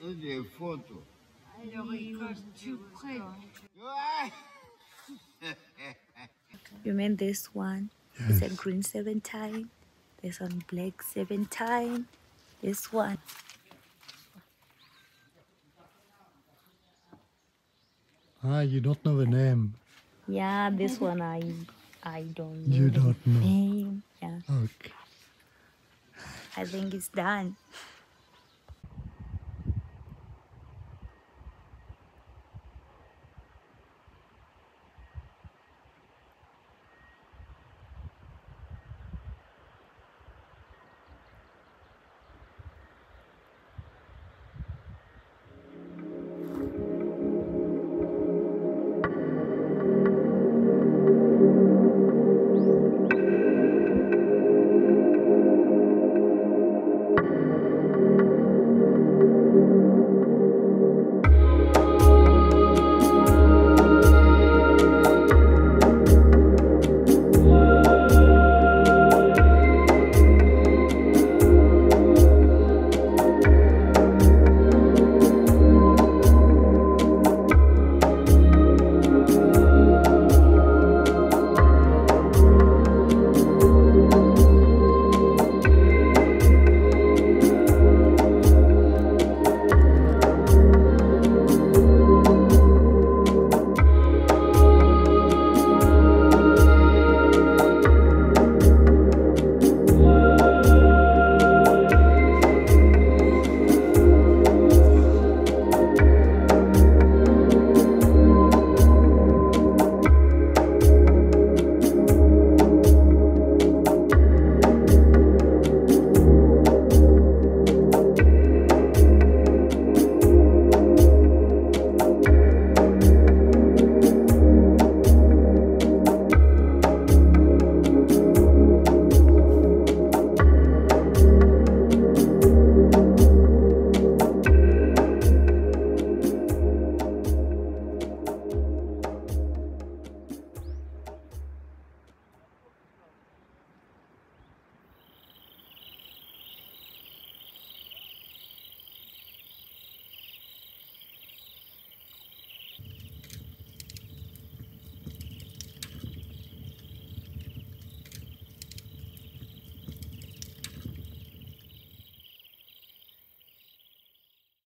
Des photos. You mean this one? Yes. It's a green 7 This one black 7. This one. Ah, you don't know the name. Yeah, this one I don't know You the don't know. name. Yeah. Okay. I think it's done.